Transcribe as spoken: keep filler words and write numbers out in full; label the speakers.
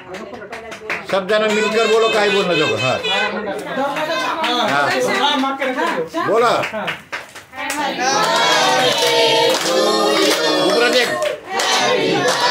Speaker 1: सब जना मिलकर बोलो काय बोलना जो हाँ बोला ऊपर देख